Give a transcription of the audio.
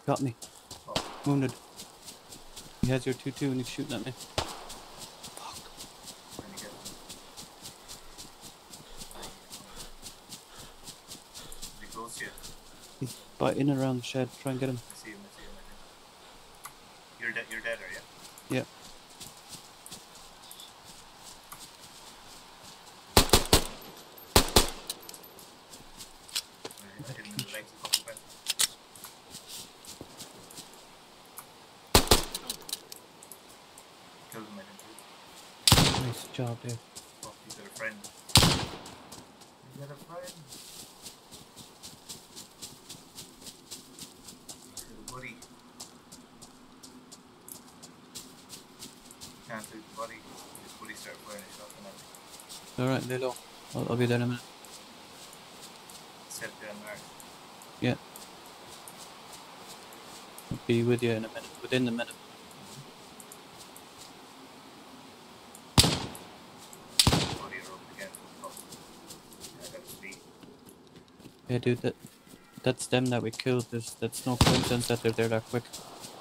Got me. Oh, Wounded. He has your 2-2 and he's shooting at me. Fuck. when you get him. Is he close to you? He's in and around the shed. Try and get him. I see him, I think. You're dead, are you? Yeah. I hit him in the legs a couple of times. Killed him, I think. Nice job, dude. Oh, he's got a friend. He's got a friend. He's got a buddy. He can't lose the buddy. His buddy started firing a shotgun at me. Alright, lay low. I'll be there in a minute. Set down there. Yeah. I'll be with you in a minute. Within the minute. Buddy are up again. Oh. Yeah, I got his feet. Yeah, dude, that's them that we killed. That's no coincidence that they're there that quick.